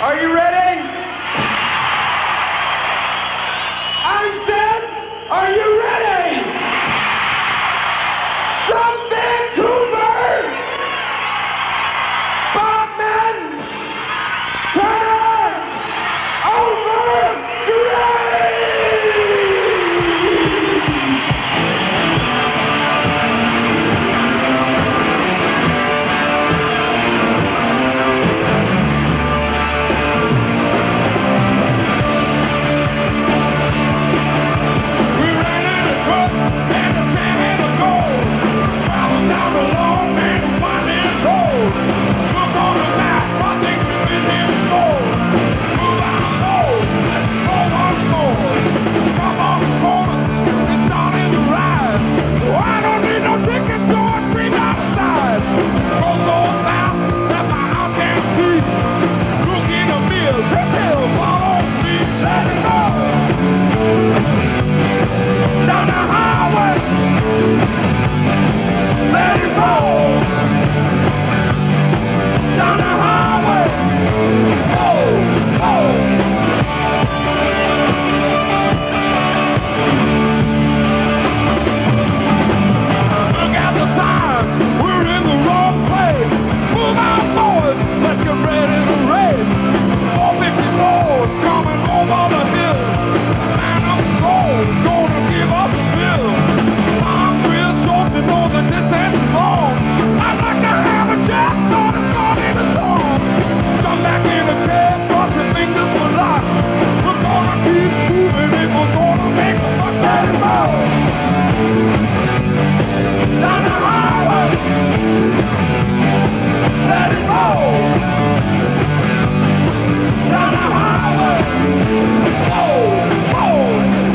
Are you ready? I said, are you ready? From Vancouver, Bachman, Turner, Overdrive! Down the highway, let it roll. Down the highway, oh, oh. Look at the signs, we're in the wrong place. Move out, boys, let's get ready to race. 454's coming over the hill. A man of soul is gonna give us a bill. Arms real short, you know the distance is long. I'd like to have a jet, start in a song. Jump back in the cab, but you think this will last. We're gonna keep moving if we're gonna make a fuck that roll. Down the highway, let it roll. Down the highway, oh, oh.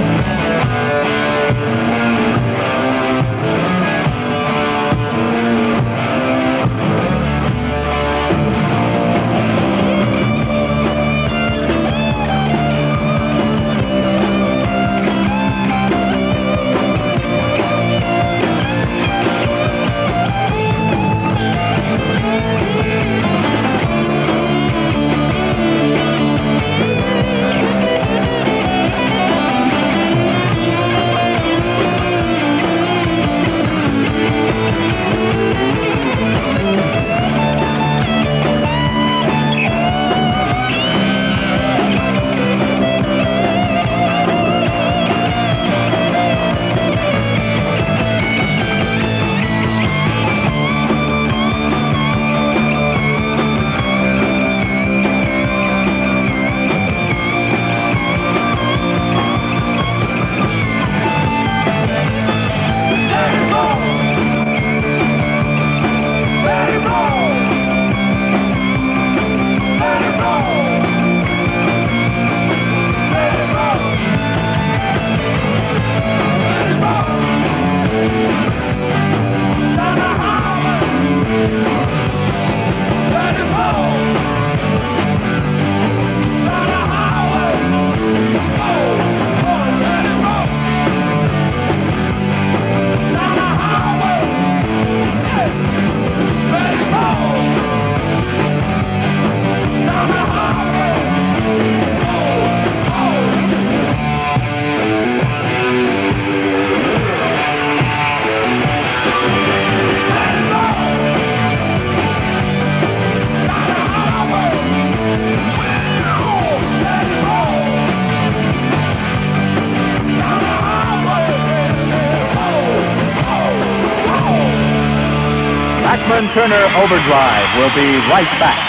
Bachman Turner Overdrive will be right back.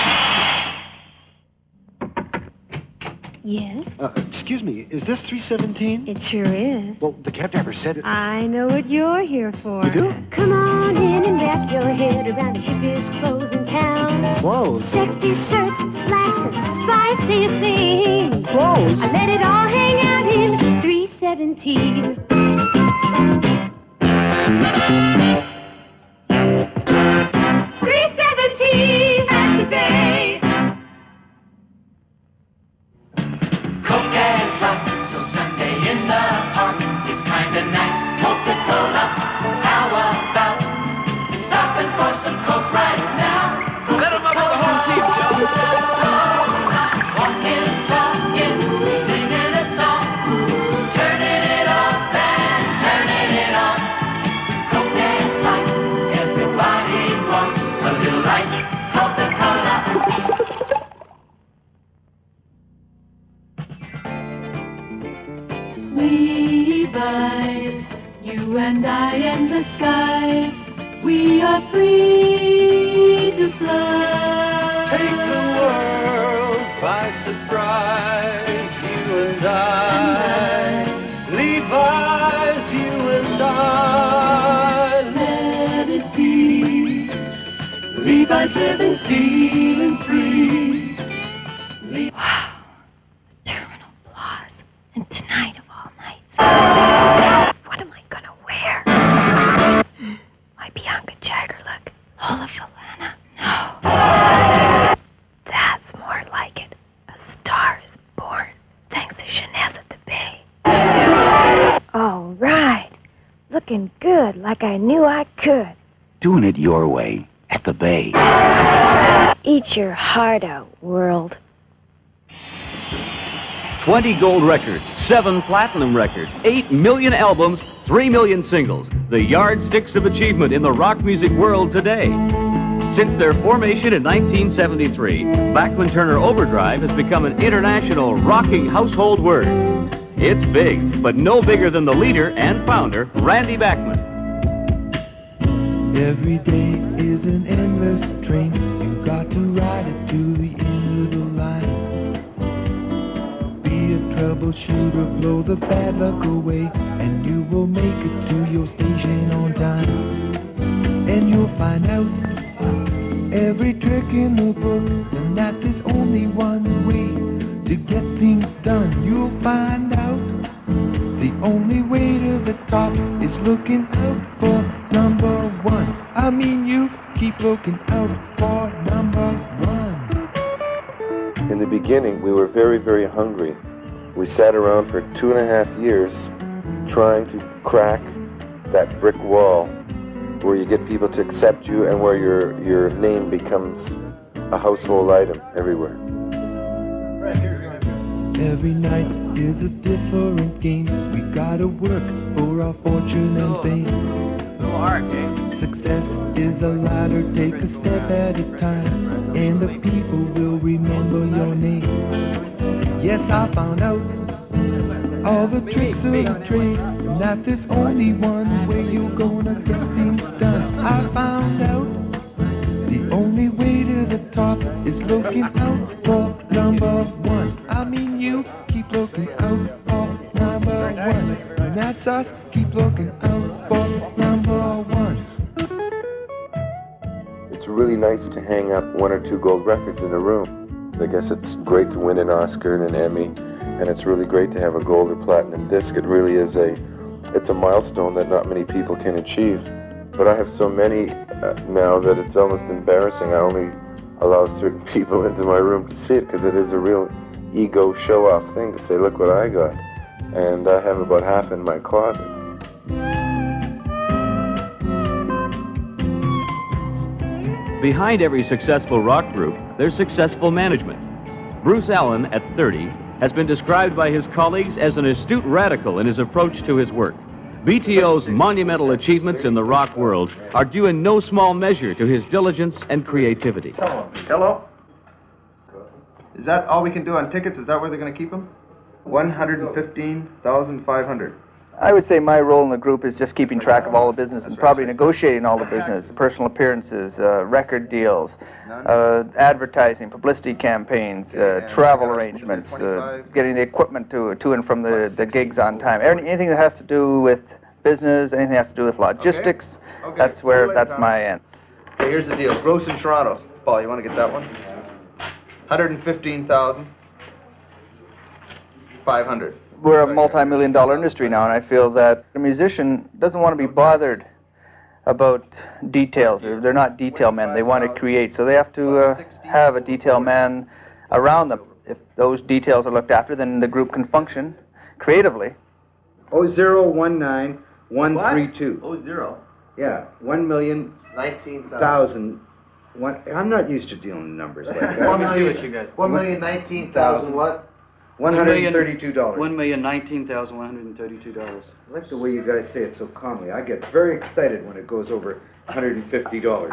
Yes? Excuse me, is this 317? It sure is. Well, the cab driver said it. I know what you're here for. You do? Come on in and wrap your head around the cheapest clothes in town. Clothes? Sexy shirts, slacks, and spicy things. Clothes? I let it all hang out in 317. You and I in the skies, we are free to fly. Take the world by surprise, you and I. Levi's, you and I. Let it be. Levi's living, feeling free. Wow, the Terminal Plaza, and tonight of all nights. What am I gonna wear? My Bianca Jagger look. Lola Falana? No. That's more like it. A star is born, thanks to Jeunesse at the Bay. All right. Looking good, like I knew I could. Doing it your way, at the Bay. Eat your heart out, world. 20 gold records, 7 platinum records, 8 million albums, 3 million singles. The yardsticks of achievement in the rock music world today. Since their formation in 1973, Bachman Turner Overdrive has become an international rocking household word. It's big, but no bigger than the leader and founder, Randy Bachman. Every day is an endless train. You got to ride it to the end of the line. Be a troubleshooter, blow the bad luck away, and you will make it to your station on time. And you'll find out every trick in the book, and that there's only one way to get things done. You'll find out the only way to the top is looking out for number one. I mean, you keep looking out for number one. In the beginning, we were very, very hungry. We sat around for 2.5 years trying to crack that brick wall where you get people to accept you and where your name becomes a household item everywhere. Every night is a different game. We gotta work for our fortune and fame. Little art, eh? Success is a ladder, take a step at a time, and the people will remember your name. Yes, I found out all the tricks of the trade, and that there's only one way you're gonna get things done. I found out the only way to the top is looking out for number one. I mean, you keep looking out for number one, and that's us, keep looking out for number one. It's really nice to hang up 1 or 2 gold records in a room. I guess it's great to win an Oscar and an Emmy, and it's really great to have a gold or platinum disc. It really is it's a milestone that not many people can achieve. But I have so many now that it's almost embarrassing. I only allow certain people into my room to see it because it is a real ego show-off thing to say, look what I got. And I have about half in my closet. Behind every successful rock group, there's successful management. Bruce Allen, at 30, has been described by his colleagues as an astute radical in his approach to his work. BTO's monumental achievements in the rock world are due in no small measure to his diligence and creativity. Hello? Is that all we can do on tickets? Is that where they're going to keep them? 115,500. I would say my role in the group is just keeping track of all the business and probably negotiating all the business, personal appearances, record deals, advertising, publicity campaigns, travel arrangements, getting the equipment to and from the gigs on time. Anything that has to do with business, anything that has to do with logistics, that's my end. Okay, here's the deal. Gross in Toronto. Paul, you want to get that one? 115,500. We're a multi-million-dollar industry now, and I feel that a musician doesn't want to be bothered about details. They're not detail men. They want to create, so they have to have a detail man around them. If those details are looked after, then the group can function creatively. 0019132. What? 00? Yeah, 1,019,000. I'm not used to dealing in numbers like that. 1,019,000 what? $132. $1,019,132. I like the way you guys say it so calmly. I get very excited when it goes over $150.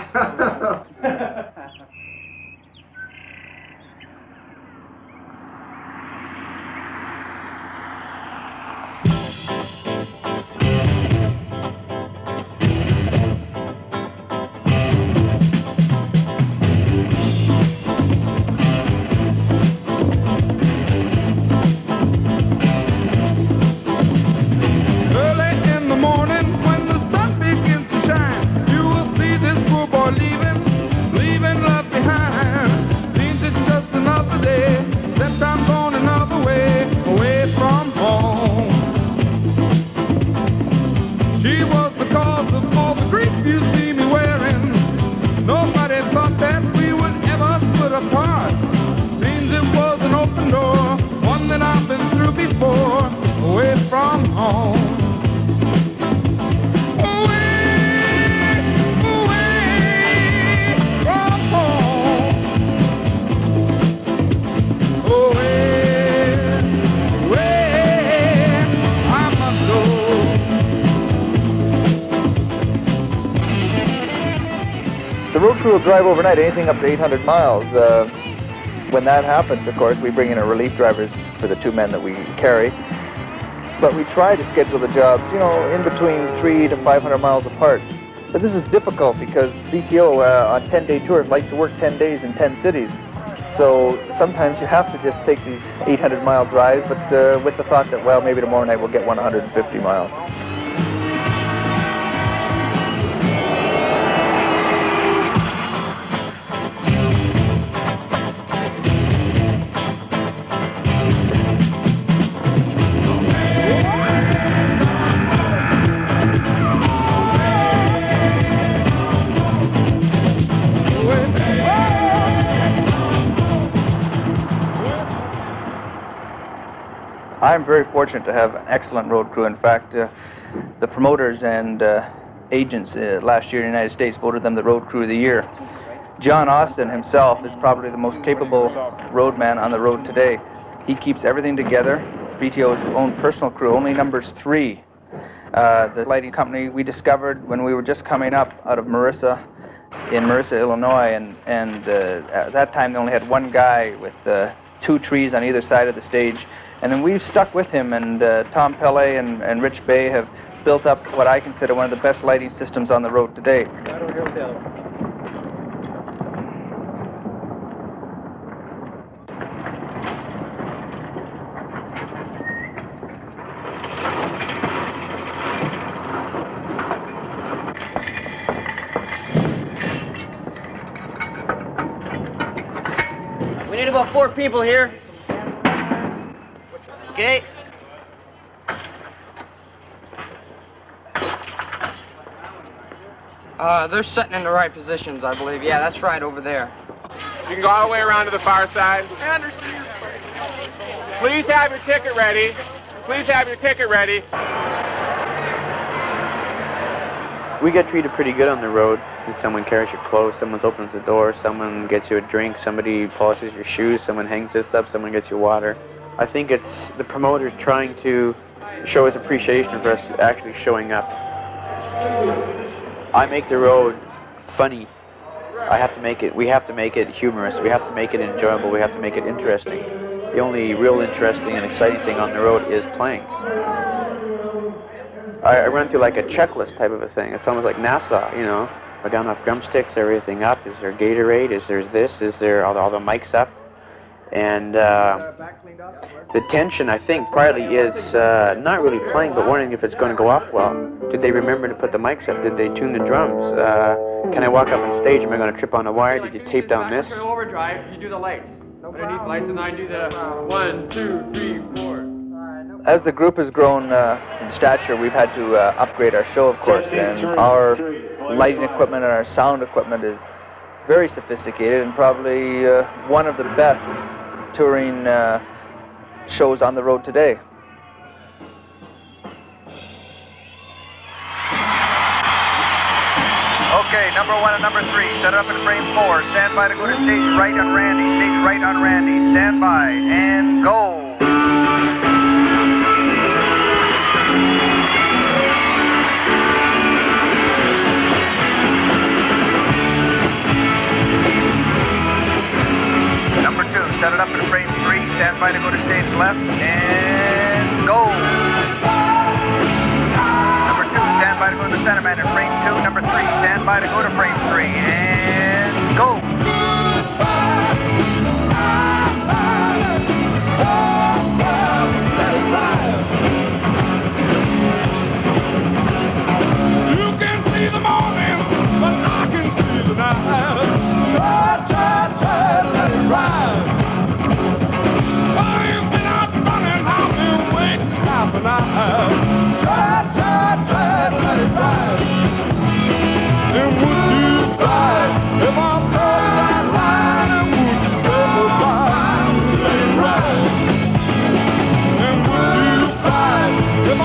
from home. Away, away from home. Away, away, I must go. The road crew will drive overnight, anything up to 800 miles. When that happens, of course, we bring in our relief drivers for the 2 men that we carry. But we try to schedule the jobs, you know, in between 300 to 500 miles apart. But this is difficult because BTO on 10-day tours likes to work 10 days in 10 cities. So sometimes you have to just take these 800-mile drives, but with the thought that, well, maybe tomorrow night we'll get 150 miles. I'm very fortunate to have an excellent road crew. In fact, the promoters and agents last year in the United States voted them the Road Crew of the Year. John Austin himself is probably the most capable roadman on the road today. He keeps everything together. BTO's own personal crew only numbers 3. The lighting company we discovered when we were just coming up out of Marissa, in Marissa, Illinois, and at that time they only had 1 guy with 2 trees on either side of the stage. And then we've stuck with him, and Tom Pele and Rich Bay have built up what I consider one of the best lighting systems on the road today. We need about 4 people here. Okay. They're sitting in the right positions, I believe. Yeah, that's right over there. You can go all the way around to the far side. Please have your ticket ready. Please have your ticket ready. We get treated pretty good on the road. Someone carries your clothes, someone opens the door, someone gets you a drink, somebody polishes your shoes, someone hangs this up, someone gets you water. I think it's the promoters trying to show his appreciation for us actually showing up. I make the road funny. We have to make it humorous, we have to make it enjoyable, we have to make it interesting. The only real interesting and exciting thing on the road is playing. I run through like a checklist type of a thing. It's almost like NASA, you know. I got enough drumsticks, everything up. Is there Gatorade? Is there this? Is there all the mics up? And the tension, I think, partly is not really playing, but wondering if it's going to go off well. Did they remember to put the mics up? Did they tune the drums? Can I walk up on stage? Am I going to trip on a wire? Did you tape down this? For Overdrive, you do the lights. Underneath lights, and I do the 1, 2, 3, 4. As the group has grown in stature, we've had to upgrade our show, of course, and our lighting equipment and our sound equipment is very sophisticated and probably one of the best touring shows on the road today. Okay, number 1 and number 3, set up in frame 4. Stand by to go to stage right on Randy. Stage right on Randy. Stand by and go. Number 2, set it up in frame 3. Stand by to go to stage left and go. Number 2, stand by to go to the center man in frame 2. Number 3, stand by to go to frame 3 and go. You can see the morning, but I can see the night. Try to let it ride. I've been out running, I've been waiting half an hour. Try to let it ride. And would you ride if I told you that line? And would you say goodbye to let it ride? And would you ride if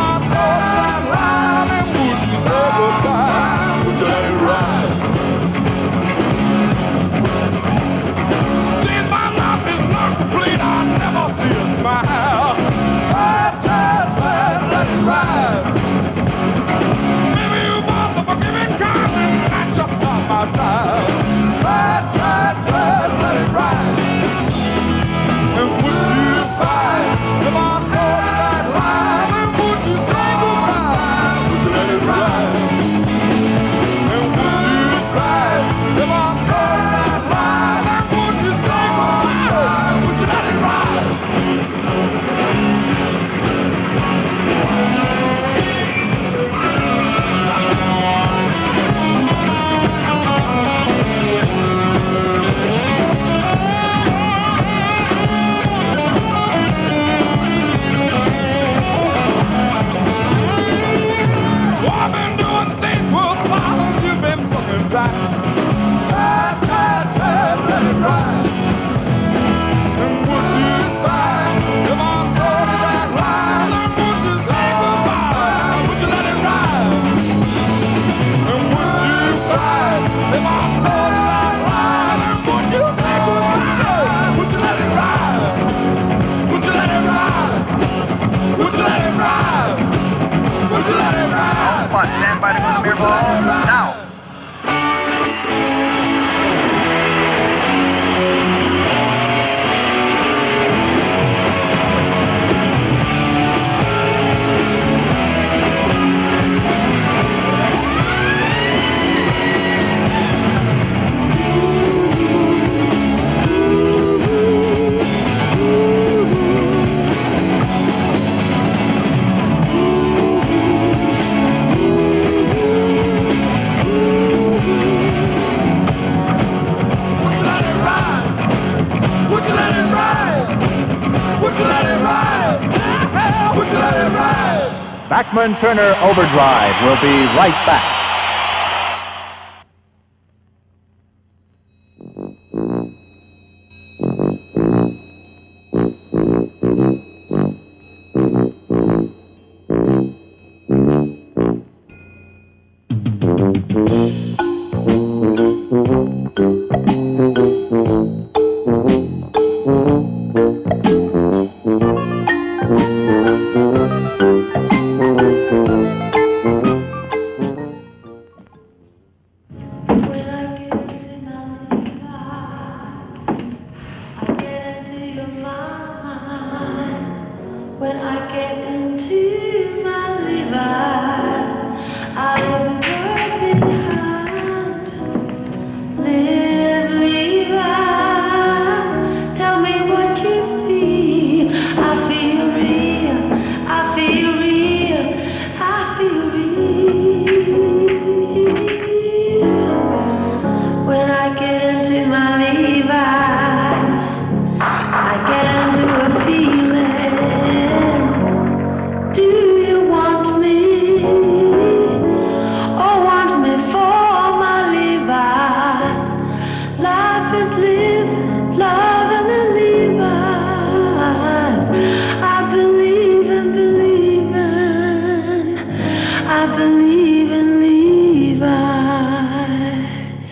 Bachman Turner Overdrive will be right back. When I get into my Levi's, I live behind. Live Levi's, tell me what you feel. I feel real, I feel real, I feel real. When I get into my Levi's, I get into a feeling. Do you want me, or want me for my Levi's? Life is living, love in the Levi's. I believe in believing, I believe in Levi's.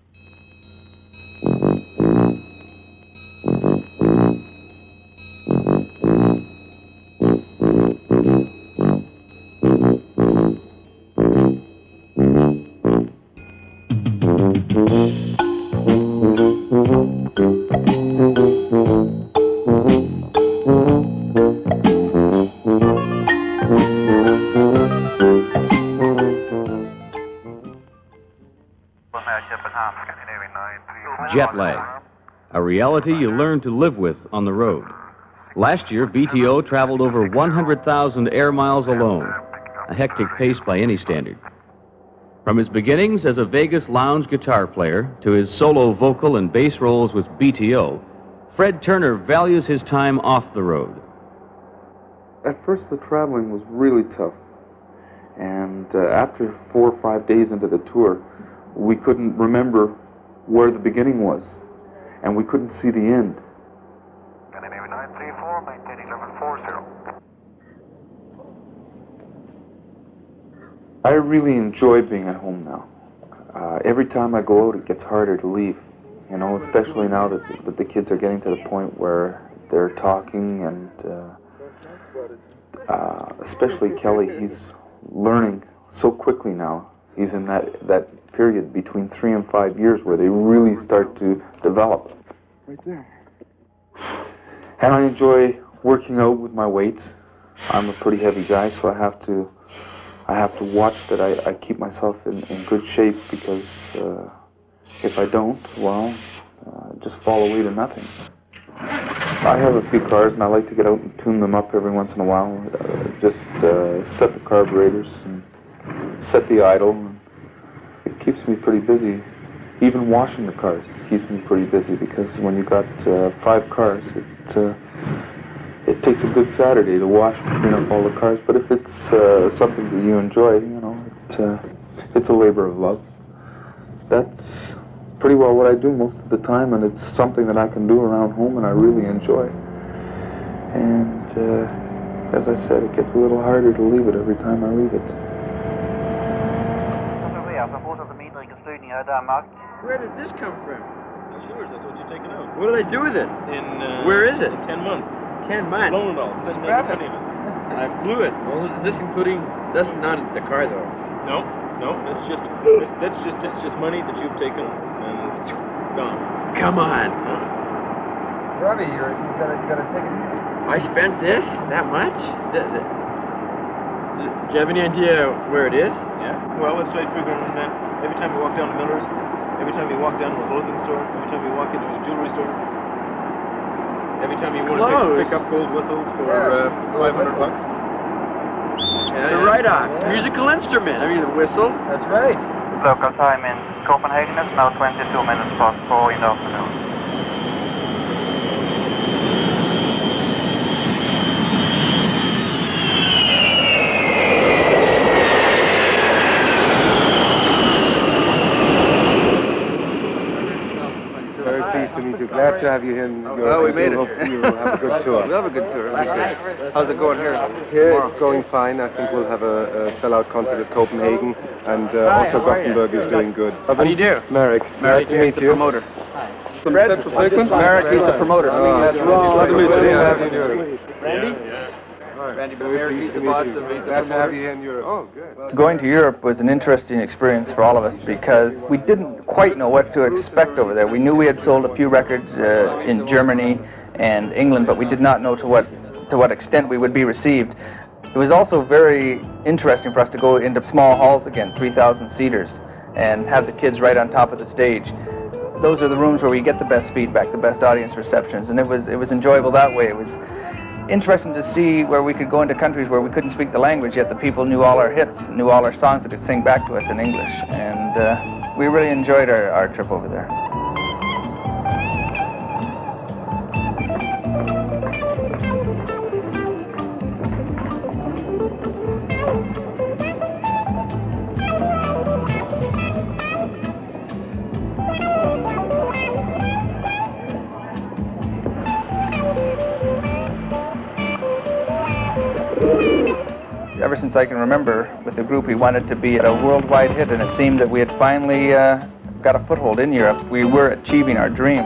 Jet lag, a reality you learn to live with on the road. Last year, BTO traveled over 100,000 air miles alone, a hectic pace by any standard. From his beginnings as a Vegas lounge guitar player to his solo vocal and bass roles with BTO, Fred Turner values his time off the road. At first, the traveling was really tough. And after 4 or 5 days into the tour, we couldn't remember where the beginning was, and we couldn't see the end. Navy 934, maintain 1140. I really enjoy being at home now. Every time I go out, it gets harder to leave. You know, especially now that the kids are getting to the point where they're talking, and especially Kelly, he's learning so quickly now. He's in that period between 3 and 5 years where they really start to develop. Right there. And I enjoy working out with my weights. I'm a pretty heavy guy, so I have to watch that I keep myself in good shape, because if I don't, well, just fall away to nothing. I have a few cars, and I like to get out and tune them up every once in a while. Just set the carburetors and set the idle. It keeps me pretty busy. Even washing the cars keeps me pretty busy, because when you've got 5 cars, it takes a good Saturday to wash and clean up all the cars. But if it's something that you enjoy, you know, it's a labor of love. That's pretty well what I do most of the time, and it's something that I can do around home, and I really enjoy. And as I said, it gets a little harder to leave it every time I leave it. Where did this come from? That's yours. That's what you're taking out. What do they do with it? Where is it? In 10 months. 10 months? Blown it all. Spent Scrap every it. penny of it. I blew it. Well, is this including? That's not the car, though. No, that's just money that you've taken and it's gone. Come on. Robbie, you gotta take it easy. I spent this that much? Do you have any idea where it is? Yeah. Well, let's try figuring that. Every time you walk down to Miller's, every time you walk down to a clothing store, every time you walk into a jewelry store, every time you want to pick up gold whistles for $500 bucks. It's a write-off. Yeah. Musical instrument. I mean, a whistle. That's right. Local time in Copenhagen is now 22 minutes past 4 in the afternoon. to have you here in Europe. Well, we made it. Hope you have a good tour. We'll have a good tour. How's it going here? Here it's going fine. I think we'll have a sellout concert at Copenhagen, and also Gothenburg is doing good. How do you do? Merrick. Merrick, Nice to meet the you. promoter. Fred? Central Sequence? Merrick, he's the promoter. That's wrong. Glad to meet you. How you doing? Randy? Randy Merrick, he's the boss of the Glad to have you here in Europe. Oh, good. Going to Europe was an interesting experience for all of us because we didn't quite know what to expect over there. We knew we had sold a few records in Germany and England, but we did not know to what extent we would be received. It was also very interesting for us to go into small halls again, 3,000 seaters, and have the kids right on top of the stage. Those are the rooms where we get the best feedback, the best audience receptions, and it was enjoyable that way. It was interesting to see where we could go into countries where we couldn't speak the language, yet the people knew all our hits, knew all our songs, that could sing back to us in English, and we really enjoyed our trip over there. Ever since I can remember, with the group, we wanted to be a worldwide hit, and it seemed that we had finally got a foothold in Europe. We were achieving our dream.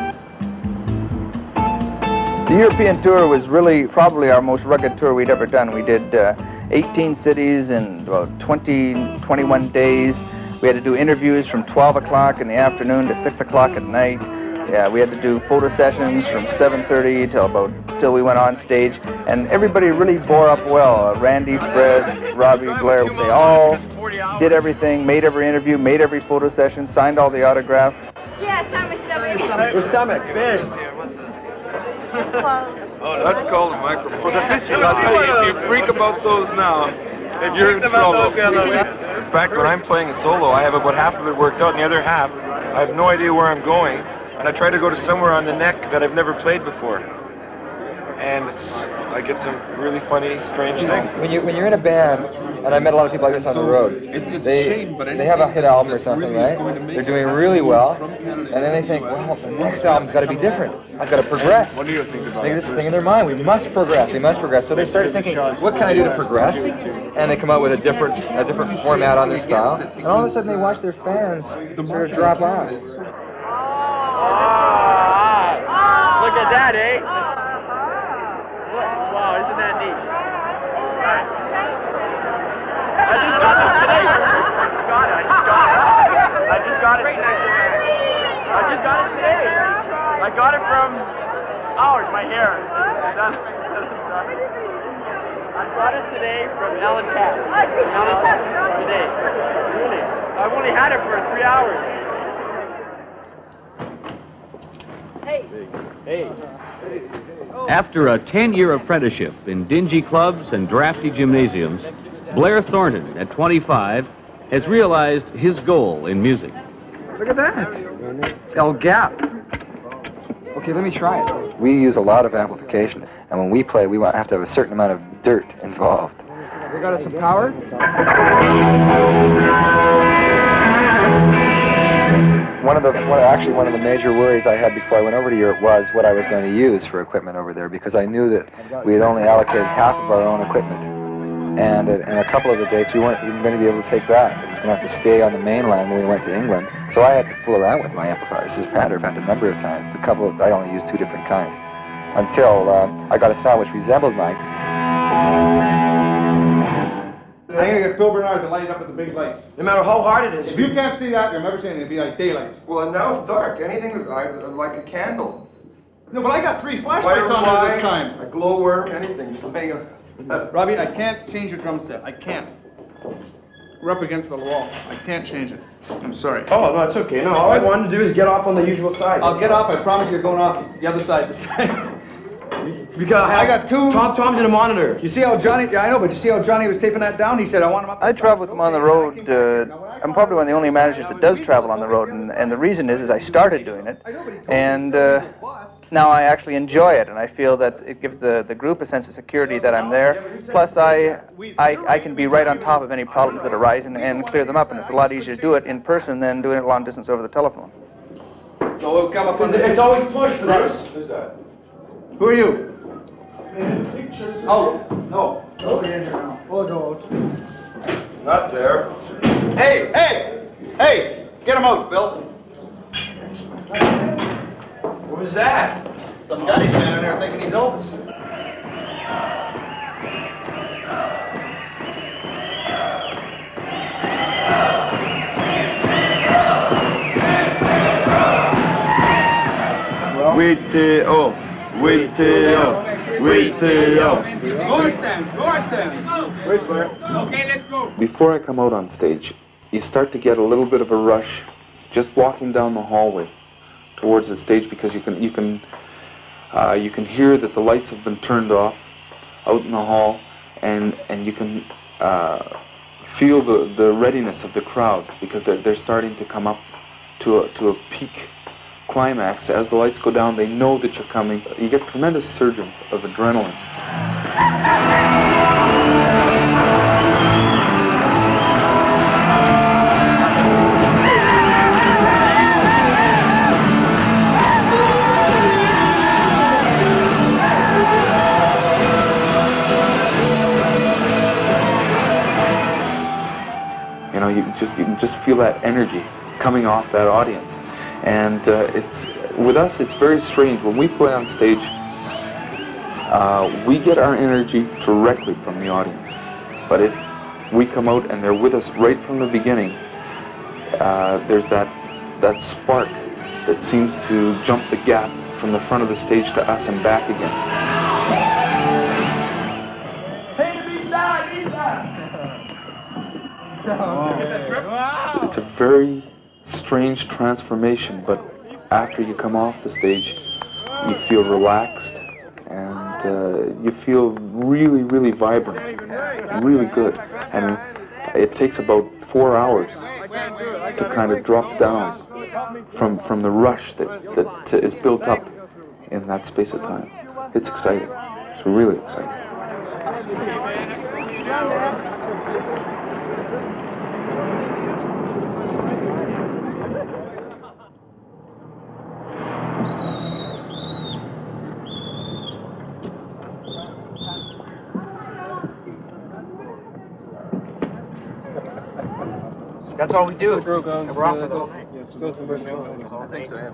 The European tour was really probably our most rugged tour we'd ever done. We did 18 cities in about 21 days. We had to do interviews from 12 o'clock in the afternoon to 6 o'clock at night. Yeah, we had to do photo sessions from 7:30 till we went on stage, and everybody really bore up well. Randy, Fred, Robbie, Blair, they all did everything, made every interview, made every photo session, signed all the autographs. Yes, I'm a stomach. Your stomach, fish. Oh, that's called a microphone. I'll tell you, if you freak about those now, you're in trouble. In fact, when I'm playing a solo, I have about half of it worked out, and the other half, I have no idea where I'm going, and I try to go to somewhere on the neck that I've never played before. And I get some really funny, strange things. When you're in a band, and I met a lot of people like this on the road, they have a hit album or something, right? They're doing really well, and then they think, well, the next album's got to be different. I've got to progress. What do you think about They get this thing in their mind, we must progress, we must progress. So they start thinking, what can I do to progress? And they come out with a different format on their style, and all of a sudden they watch their fans sort of drop off. Look at that, eh? Wow, isn't that neat? I just got this today. I just got it today. I got it from ours, my hair. I got it today from Ellen Cass. Today. Really. I've only had it for 3 hours. Hey. After a 10-year apprenticeship in dingy clubs and drafty gymnasiums, Blair Thornton, at 25, has realized his goal in music. Look at that. El Gap. Okay, let me try it. We use a lot of amplification, and when we play, we have to have a certain amount of dirt involved. We got us some power? One of the major worries I had before I went over to Europe was what I was going to use for equipment over there, because I knew that we had only allocated half of our own equipment, and that in a couple of the dates we weren't even going to be able to take that. It was going to have to stay on the mainland when we went to England, so I had to fool around with my amplifiers. This is matter of fact a number of times. I only used 2 different kinds, until I got a sound which resembled mine. I'm going to get Phil Bernard to light it up with the big lights. No matter how hard it is. If you can't see that, you'll never see anything. It'll be like daylight. Well, and now it's dark. Anything like a candle. No, but I got 3 flashlights on there this time. A glowworm, anything. Just laying Robbie, I can't change your drum set. I can't. We're up against the wall. I can't change it. I'm sorry. Oh, no, it's okay. No, all I wanted to do is get off on the usual side. I'll get off. I promise you're going off the other side this time. Because I got 2. Tom's in a monitor. You see how Johnny? Yeah, I know, but you see how Johnny was taping that down? He said, "I want him up." I travel with him on the road. I'm probably one of the only managers that does travel on the road, and the reason is I started doing it, and now I actually enjoy it, and I feel that it gives the group a sense of security that I'm there. Plus, I can be right on top of any problems that arise and clear them up, and it's a lot easier to do it in person than doing it long distance over the telephone. So we'll come up on It's always push for that. Who's that? Who are you? Out. No. Over here now. Oh, no. Not there. Hey, hey, hey! Get him out, Phil. What was that? Some guy standing there thinking he's Elvis. WTO, WTO, WTO. Go at them, go at them. Wait, Blair. Okay, let's go. Before I come out on stage, you start to get a little bit of a rush just walking down the hallway towards the stage, because you can hear that the lights have been turned off out in the hall, and you can feel the readiness of the crowd, because they're starting to come up to a peak climax. As the lights go down, they know that you're coming. You get a tremendous surge of adrenaline. You know, you just feel that energy coming off that audience. And with us, it's very strange. When we play on stage, we get our energy directly from the audience. But if we come out and they're with us right from the beginning, there's that spark that seems to jump the gap from the front of the stage to us and back again. Hey, the B-side, B-side. It's a very strange transformation, but after you come off the stage, you feel relaxed, and you feel really, really vibrant, really good. And it takes about 4 hours to kind of drop down from the rush that is built up in that space of time. It's exciting. It's really exciting. That's all we do. We're off the go. I think so,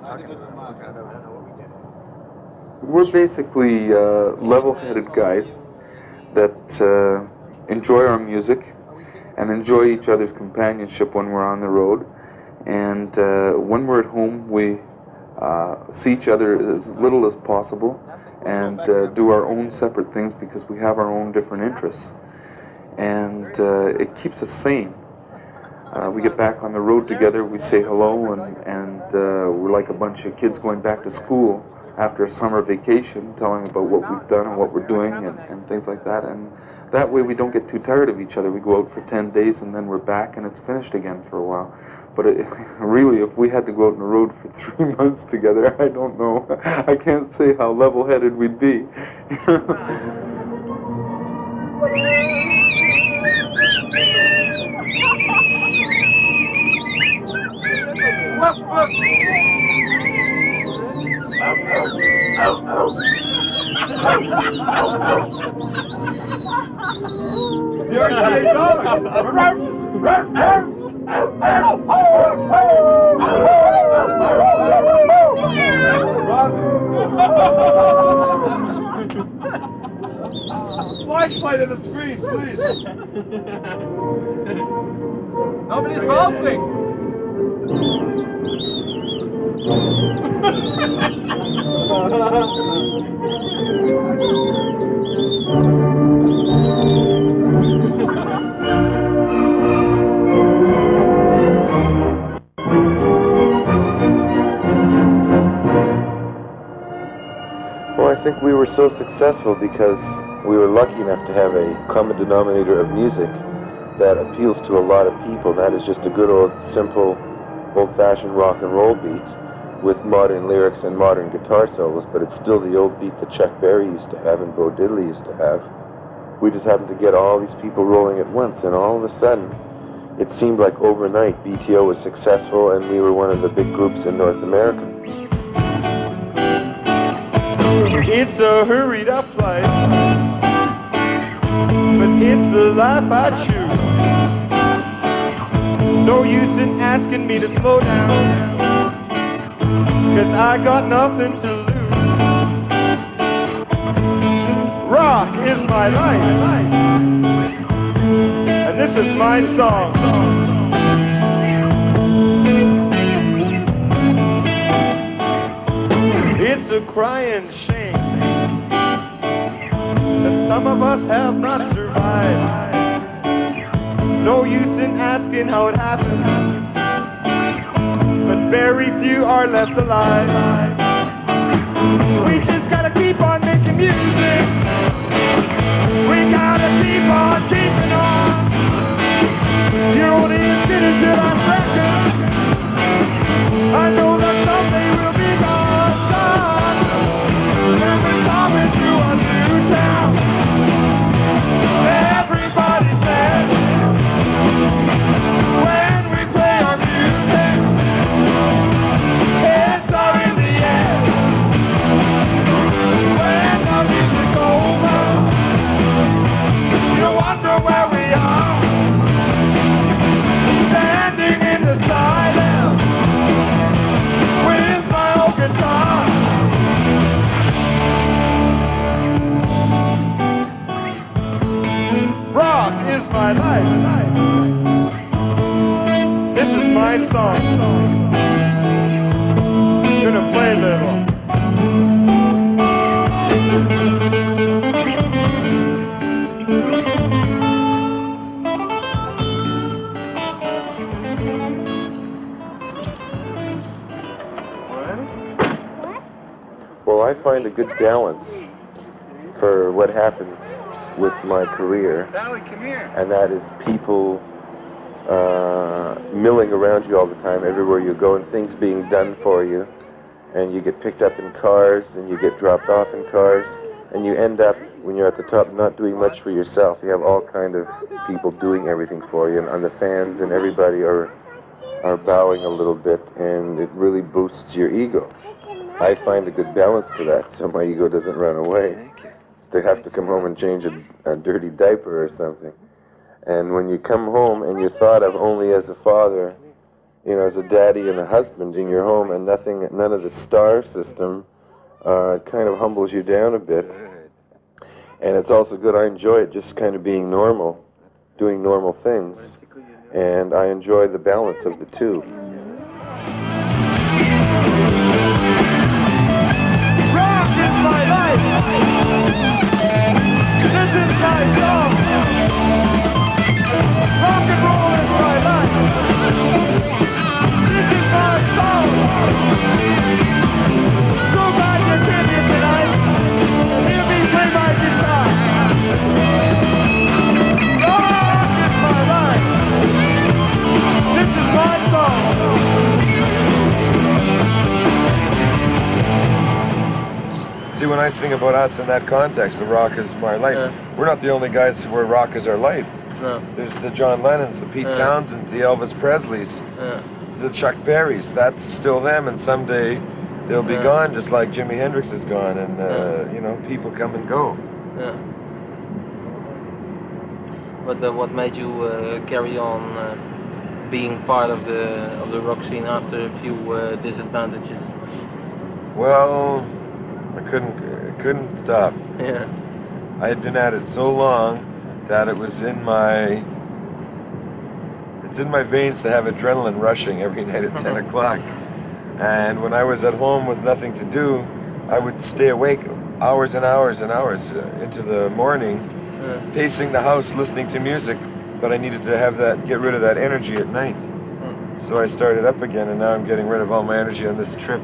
We're basically level-headed guys that enjoy our music and enjoy each other's companionship when we're on the road. And when we're at home, we see each other as little as possible and do our own separate things, because we have our own different interests. And it keeps us sane. We get back on the road together, we say hello, and we're like a bunch of kids going back to school after a summer vacation, telling about what we've done and what we're doing and things like that. And that way we don't get too tired of each other. We go out for 10 days and then we're back and it's finished again for a while. But really, if we had to go out on the road for 3 months together, I don't know. I can't say how level-headed we'd be. You're saying dogs. Flashlight on the screen, please. Nobody's valsing. Well, I think we were so successful because we were lucky enough to have a common denominator of music that appeals to a lot of people. That is just a good old, simple, old-fashioned rock and roll beat with modern lyrics and modern guitar solos, but it's still the old beat that Chuck Berry used to have and Bo Diddley used to have. We just happened to get all these people rolling at once, and all of a sudden, it seemed like overnight BTO was successful and we were one of the big groups in North America. It's a hurried up life, but it's the life I choose. No use in asking me to slow down, 'cause I got nothing to lose. Rock is my life, and this is my song. It's a crying shame that some of us have not survived. No use in asking how it happens, but very few are left alive. We just gotta keep on making music. We gotta keep on keeping on. You're only as good as your last record. I know that someday we'll be gone. When we're coming to a new town, everybody said, when we play our music, heads are in the air. When our music's over, you wonder where we are, standing in the silence with my old guitar. Rock is my life. This is my song. Gonna play a little. Well, I find a good balance for what happens with my career, and that is people milling around you all the time, everywhere you go, and things being done for you, and you get picked up in cars, and you get dropped off in cars, and you end up, when you're at the top, not doing much for yourself. You have all kind of people doing everything for you, and the fans and everybody are bowing a little bit, and it really boosts your ego. I find a good balance to that, so my ego doesn't run away. To have to come home and change a dirty diaper or something. And when you come home and you're thought of only as a father, you know, as a daddy and a husband in your home, and none of the star system, it kind of humbles you down a bit. And it's also good, I enjoy it just kind of being normal, doing normal things. And I enjoy the balance of the two. Rock is my life. This is my song. Rock and roll is my life. This is my song. So glad you came here tonight. Hear me play my guitar. Rock is my life. This is my song. See, when I sing about us in that context, the rock is my life, we're not the only guys where rock is our life. No. There's the John Lennons, the Pete Townsends, the Elvis Presleys, the Chuck Berrys. That's still them, and someday they'll be gone, just like Jimi Hendrix is gone, and you know, people come and go. Yeah. But what made you carry on being part of the rock scene after a few disadvantages? Well, I couldn't stop. Yeah. I had been at it so long that it was in my veins to have adrenaline rushing every night at 10 o'clock. And when I was at home with nothing to do, I would stay awake hours and hours and hours into the morning, pacing the house, listening to music, but I needed to get rid of that energy at night. So I started up again, and now I'm getting rid of all my energy on this trip.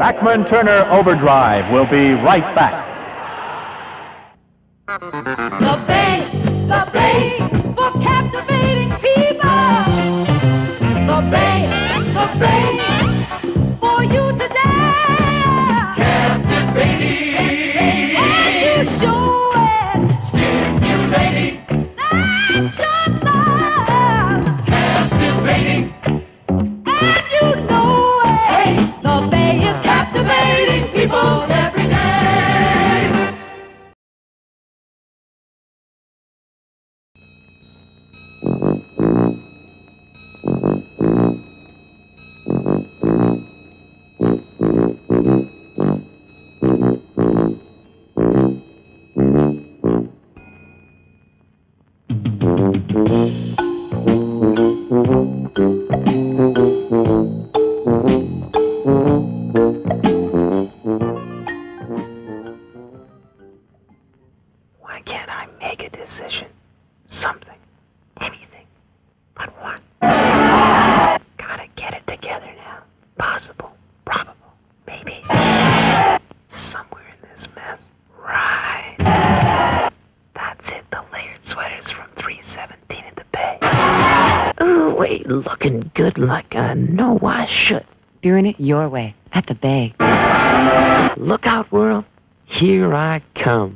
Bachman Turner Overdrive will be right back. The Bay for captivating people. The Bay for you today. Captivating. And you show it. Stimulating. That's your style. Captivating. And you know it. Hey. The Bay is captivating people every day. Why can't I make a decision? Something. Anything. But what? Gotta get it together now. Possible. Probable. Maybe. Somewhere in this mess. Right. That's it. The layered sweaters from 317 at the Bay. Oh, wait. Looking good like I know I should. Doing it your way. At the Bay. Look out, world. Here I come.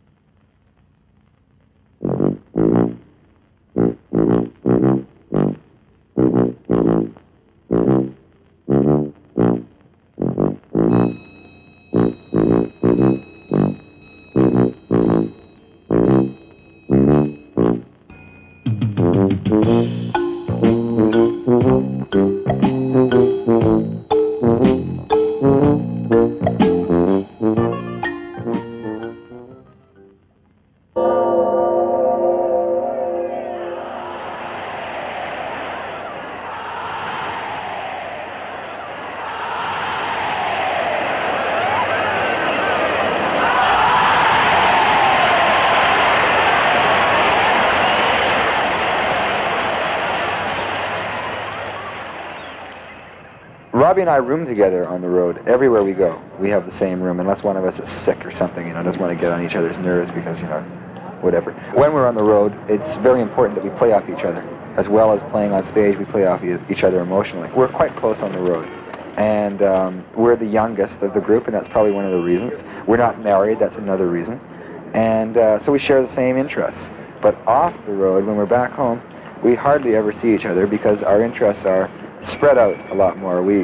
Robbie and I room together on the road everywhere we go. We have the same room, unless one of us is sick or something, doesn't want to get on each other's nerves because, whatever. When we're on the road, it's very important that we play off each other. As well as playing on stage, we play off each other emotionally. We're quite close on the road. And we're the youngest of the group, and that's probably one of the reasons. We're not married, that's another reason. And so we share the same interests. But off the road, when we're back home, we hardly ever see each other because our interests are spread out a lot more. We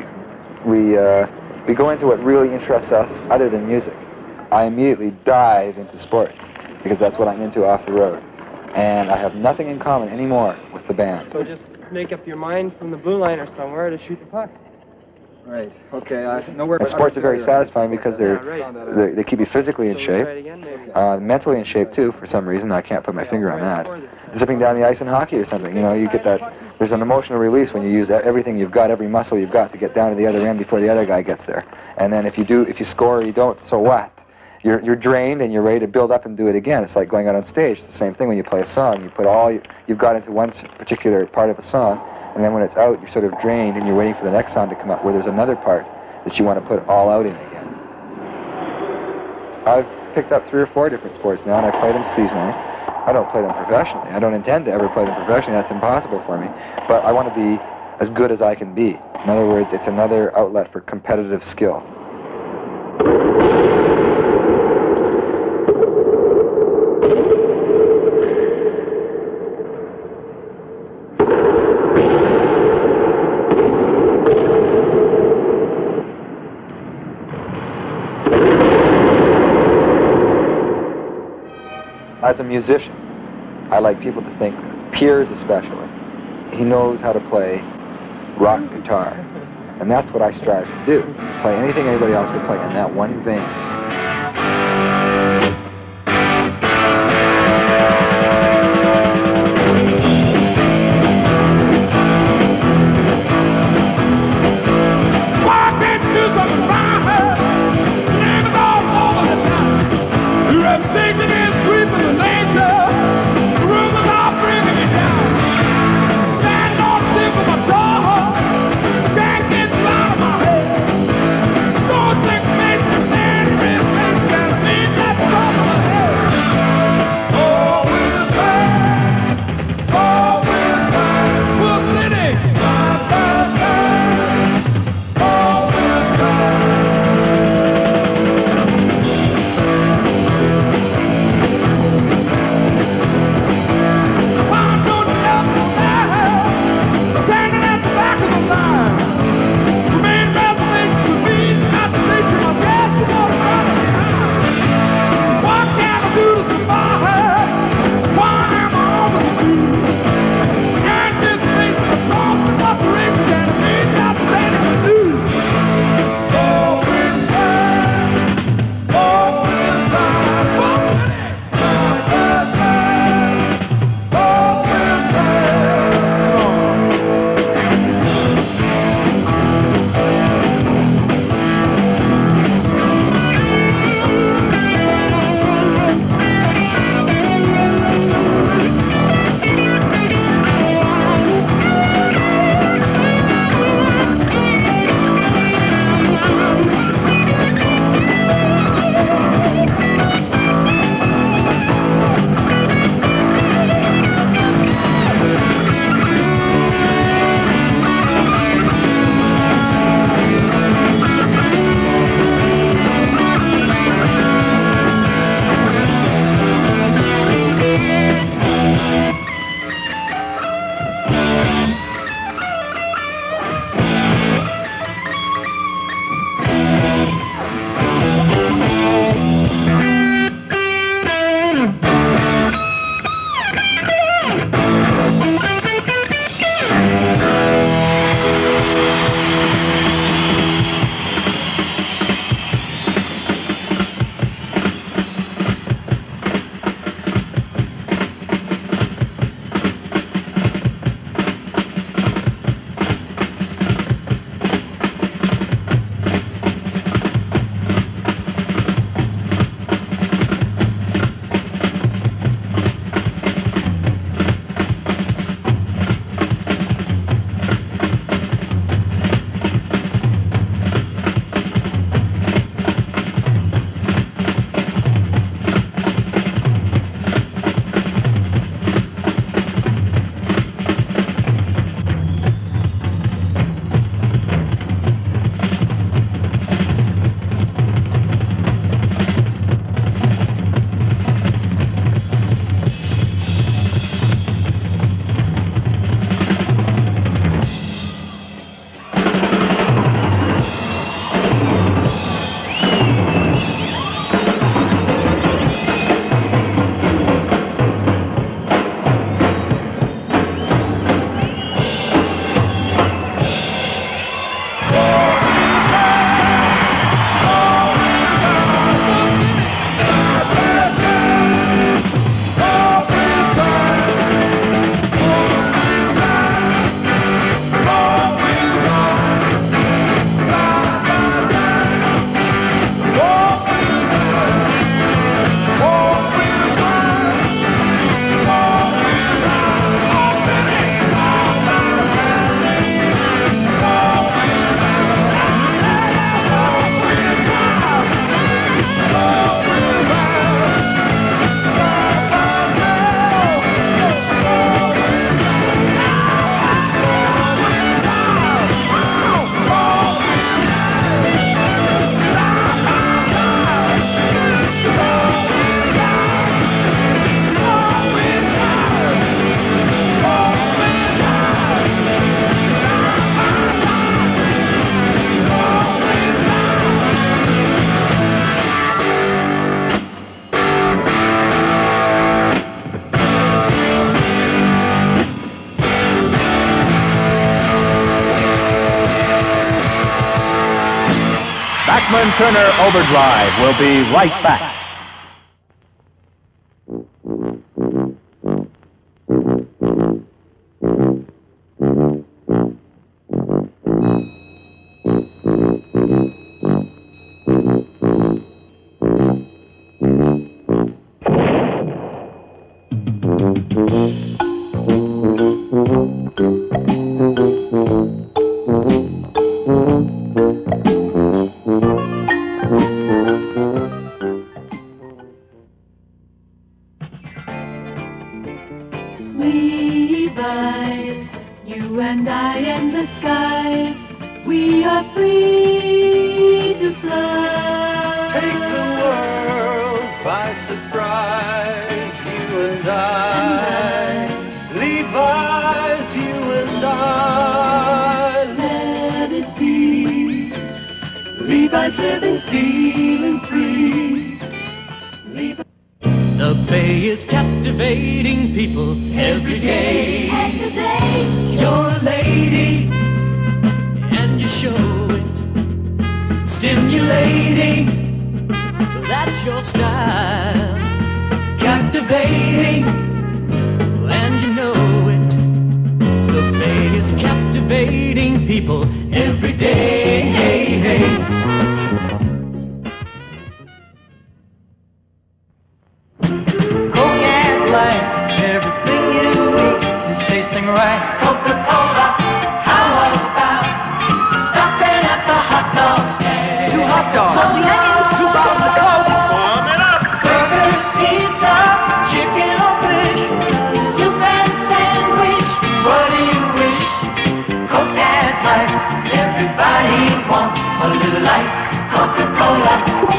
go into what really interests us other than music. I immediately dive into sports because that's what I'm into off the road. And I have nothing in common anymore with the band. So just make up your mind from the blue line or somewhere to shoot the puck. Right. Okay. And sports are very satisfying because they keep you physically in shape, mentally in shape too. For some reason, I can't put my finger on that. Zipping down the ice in hockey or something, you get that. There's an emotional release when you use everything you've got, every muscle you've got to get down to the other end before the other guy gets there. And then if you score or you don't, so what? You're drained and you're ready to build up and do it again. It's like going out on stage. It's the same thing when you play a song. You put all you've got into one particular part of a song. And then when it's out, you're sort of drained and you're waiting for the next song to come up where there's another part that you want to put all out in again. I've picked up 3 or 4 different sports now and I play them seasonally. I don't play them professionally. I don't intend to ever play them professionally. That's impossible for me. But I want to be as good as I can be. In other words, it's another outlet for competitive skill. As a musician, I like people to think, Piers especially, he knows how to play rock guitar. And that's what I strive to do, play anything anybody else could play in that one vein. Don't Bachman Turner Overdrive will be right back. Levi's, you and I in the skies, we are free to fly. Take the world by surprise, you and I. Levi's, you and I. Let it be. Levi's living, feeling free. Levi's. The Bay is captivating people every day. You're a lady, and you show it. Stimulating, that's your style. Captivating, and you know it. The Bay is captivating people every day. Everything you eat is tasting right. Coca-Cola, how about stopping at the hot dog stand? 2 hot dogs, 2 bottles of Coke, warm it up. Burgers, pizza, chicken or fish, soup and sandwich. What do you wish? Coke has life. Everybody wants a little life. Coca-Cola.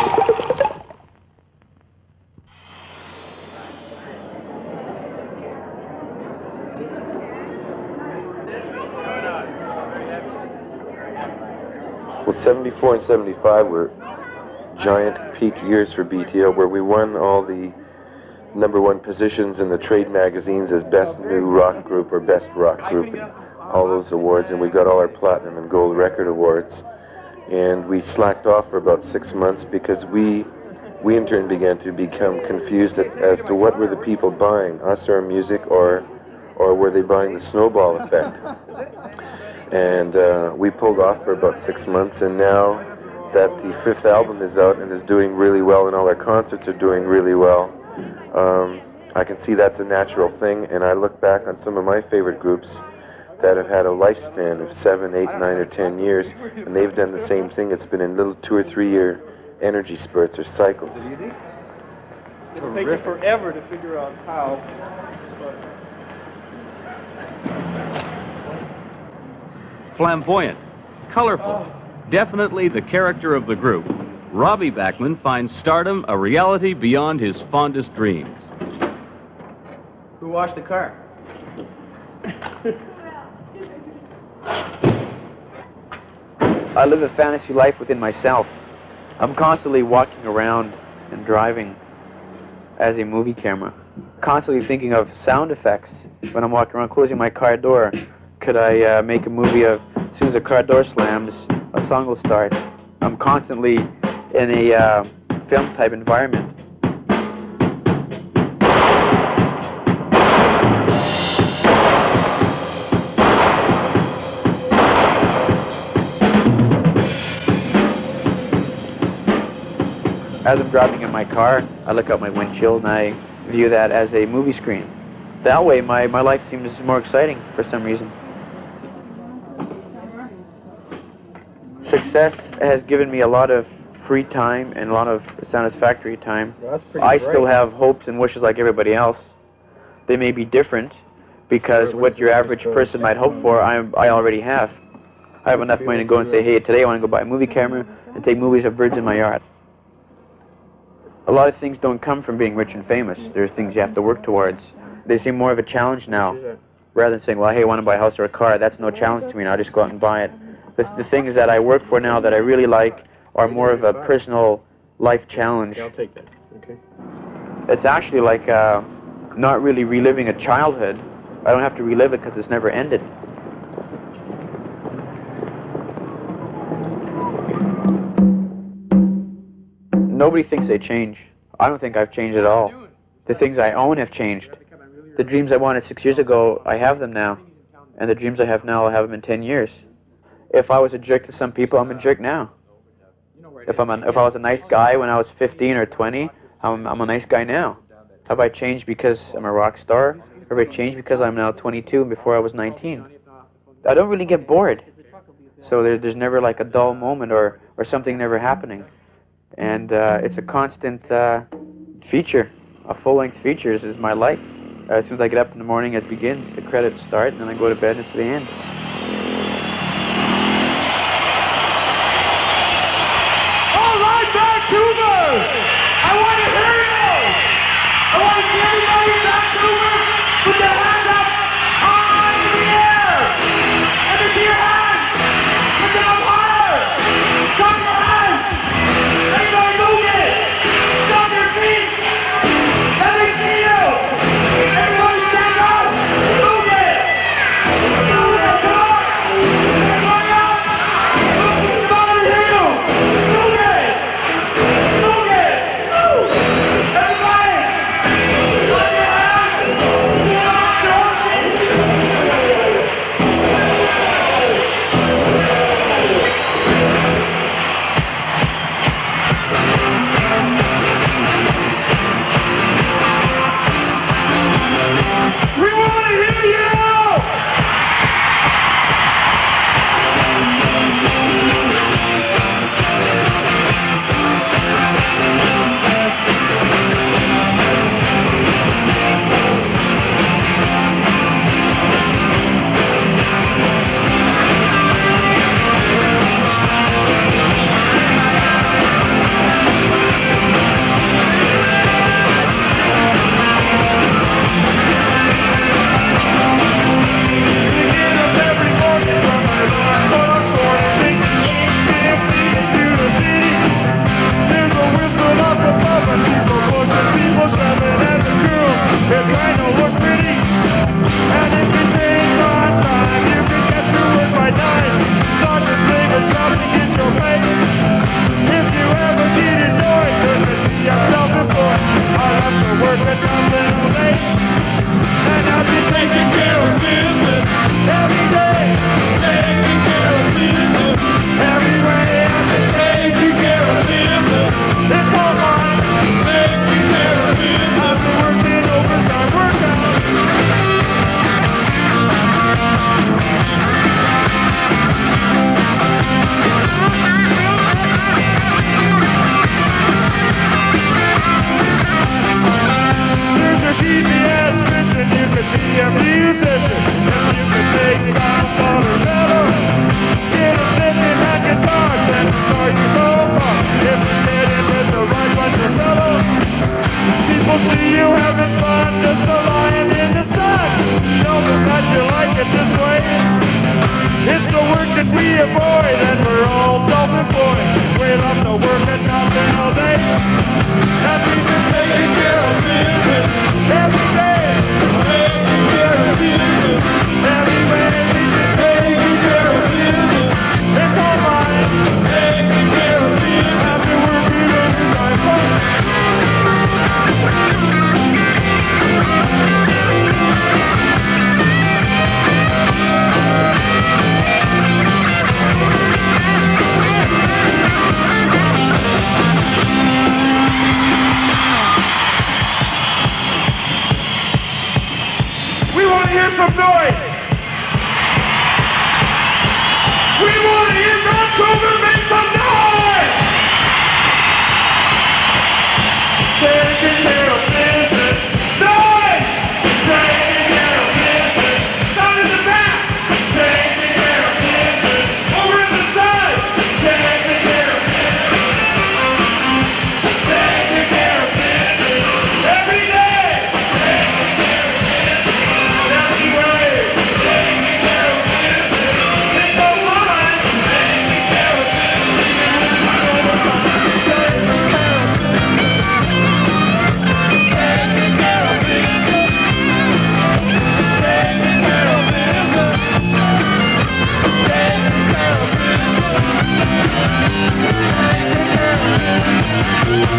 Well, 74 and 75 were giant peak years for BTO, where we won all the #1 positions in the trade magazines as Best New Rock Group or Best Rock Group, and all those awards, and we got all our platinum and gold record awards. And we slacked off for about 6 months because we in turn began to become confused as to what were the people buying, us or music, or were they buying the snowball effect. And we pulled off for about 6 months, and now that the 5th album is out and is doing really well and all our concerts are doing really well, I can see that's a natural thing. And I look back on some of my favorite groups that have had a lifespan of 7, 8, 9, or 10 years, and they've done the same thing. It's been in little 2 or 3 year energy spurts or cycles. It'll take you forever to figure out how. Flamboyant, colorful, definitely the character of the group, Robbie Bachman finds stardom a reality beyond his fondest dreams. Who washed the car? I live a fantasy life within myself. I'm constantly walking around and driving as a movie camera. Constantly thinking of sound effects when I'm walking around, closing my car door. Could I make a movie of, as soon as the car door slams, a song will start. I'm constantly in a film type environment. As I'm driving in my car, I look out my windshield and I view that as a movie screen. That way my life seems more exciting for some reason. Success has given me a lot of free time and a lot of satisfactory time. Well, that's pretty I great. still have hopes and wishes like everybody else. They may be different because what your average person might hope for, I already have. I have enough money to go and say, hey, today I want to go buy a movie camera and take movies of birds in my yard. A lot of things don't come from being rich and famous. There are things you have to work towards. They seem more of a challenge now, rather than saying, well, hey, I want to buy a house or a car. That's no challenge to me now. I'll just go out and buy it. The things that I work for now that I really like are more of a personal life challenge. I'll take that. Okay. It's actually like not really reliving a childhood. I don't have to relive it because it's never ended. Nobody thinks they change. I don't think I've changed at all. The things I own have changed. The dreams I wanted 6 years ago, I have them now. And the dreams I have now, I'll have them in 10 years. If I was a jerk to some people, I'm a jerk now. If I was a nice guy when I was 15 or 20, I'm a nice guy now. Have I changed because I'm a rock star? Or have I changed because I'm now 22 and before I was 19? I don't really get bored. So there's never like a dull moment or something never happening. And it's a constant feature. A full-length feature is my life. As soon as I get up in the morning, it begins. The credits start, and then I go to bed, and it's the end. All right, Vancouver! I want to hear you! I want to see everybody in Vancouver put their hands up high in the air! Let me see your hands! Put them up higher! Clap your hands! Everybody move it! Stomp your feet! Let me see you! Everybody stand up! Move it! Move it! Come on!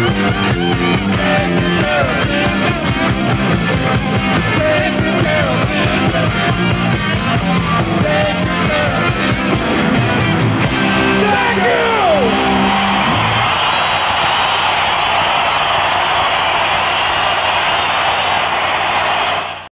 Bye.